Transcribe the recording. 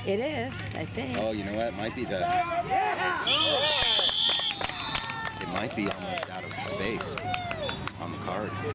It is, I think. Oh, you know what? It might be the... It might be almost out of space on the card.